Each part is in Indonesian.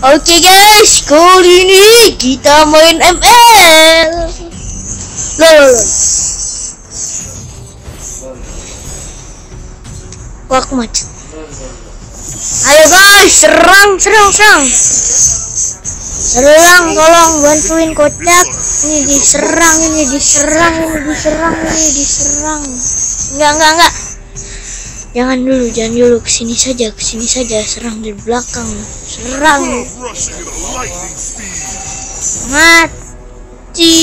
Oke guys, kali ini kita main ML. Loh. Wakmat. Ayo guys, serang. Serang, tolong bantuin kocak. Ini diserang. Enggak. Jangan dulu, kesini saja, serang dari belakang, serang. Mati,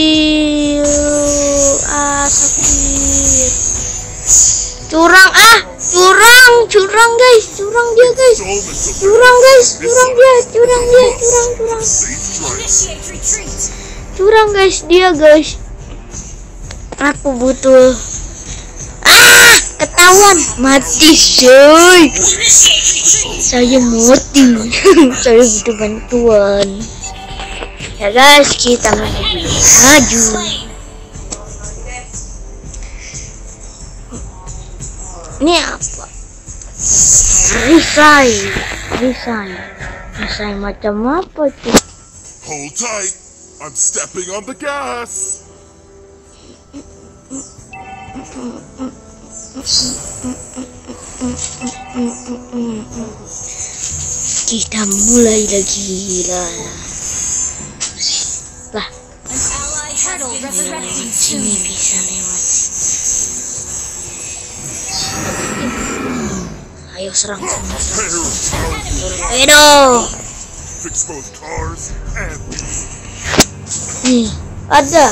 sakit. Curang guys, curang dia. Curang guys dia guys. Aku butuh. Ketahuan, mati coy. Saya mati. Saya butuh bantuan. Ya guys, kita maju. Ini apa? Resign macam apa tuh? Hold tight. I'm stepping on the gas. Kita mulai lagi lah. Sini bisa lewat. Ayo serang. Ayo. Fix both cars and nih ada.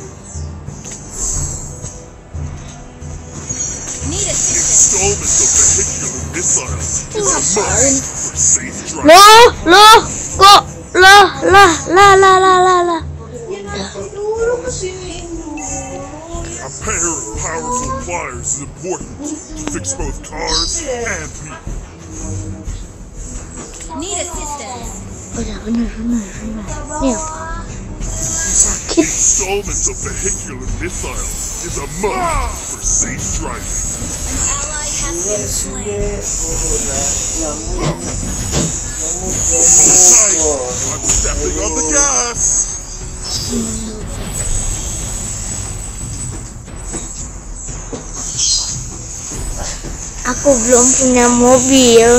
installment of vehicular missiles is a must for safe driving. A pair of powerful pliers is important to fix both cars and people. Need assistance. Benar. Ini apa? Sakit. Installment of vehicular missiles is a must for safe driving. Ally has been slain. I'm stepping on the gas. Aku belum punya mobil.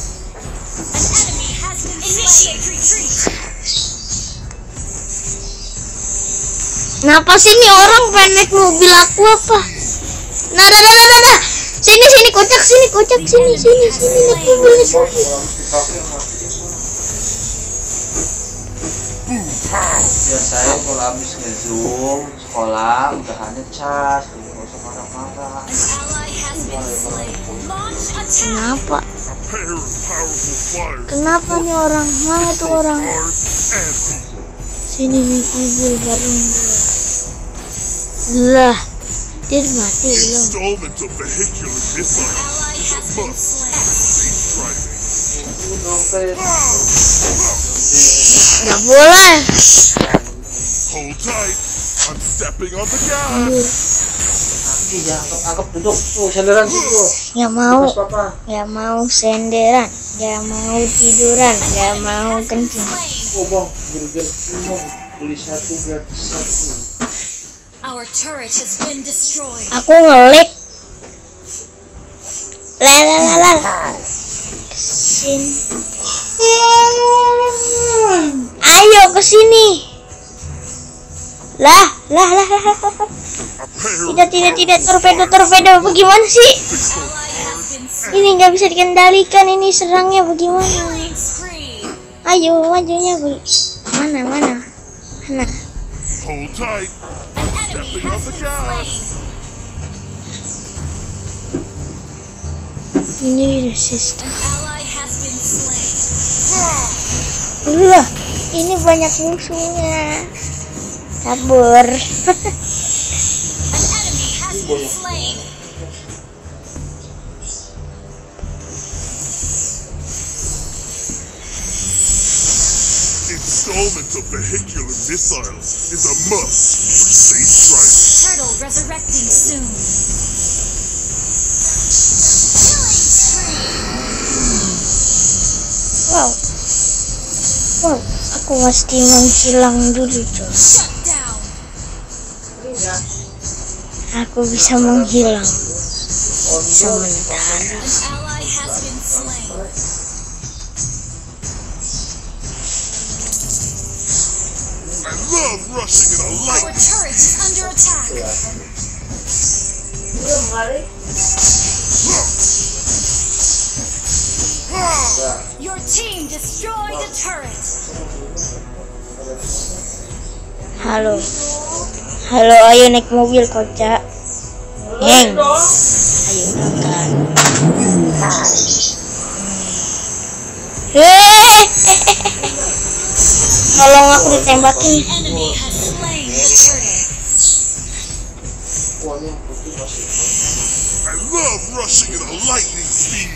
Kenapa sih nih orang pengen naik mobil aku apa? Nah. Sini kocak sini naik mobil. Biasanya kalau habis ngezoom sekolah udahannya cas, nggak usah marah-marah. Kenapa nih orang? Mana tuh orang? Sini naik mobil bareng lah. Dia mati belum? Installment of vehicular missiles is a must for safe driving. Nggak boleh. Hold tight. I'm stepping on the gas. Iya, anggap duduk tuh senderan situ. Nggak mau senderan, nggak mau tiduran, nggak mau kencing. Oh bang, gil-gil beli satu gratis satu. Our turret has been destroyed. Aku ngelik. Lah. Kesini. Ayo kesini. Lah. Tidak. Torpedo. Bagaimana sih? Ini nggak bisa dikendalikan. Ini serangnya bagaimana? Ayo majunya mana? Hold tight. Stepping on the gas. Ini resisten. Ally has been slain. Ini banyak musuhnya. Sabar. An enemy has been slain. Installment of vehicular missiles is a must for safe driving. Turtle resurrecting soon. Killing spree. Wow. Wow, aku mesti menghilang dulu coy. Shut down. Aku bisa menghilang sementara. An ally has been slain. I love rushing in a Our light. turret is under attack. Your team destroyed a turret. Halo, halo, ayo naik mobil kocak. Geng, ayo berangkat. Tolong aku ditembakin. Enemy has slain the turret. I love rushing at a lightning speed.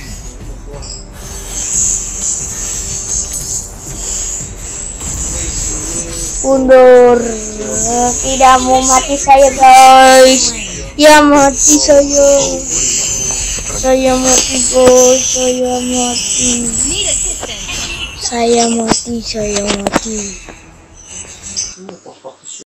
Mundur, tidak mau mati saya guys. Ya mati saya mati guys, saya mati. Need assistance. Saya mati.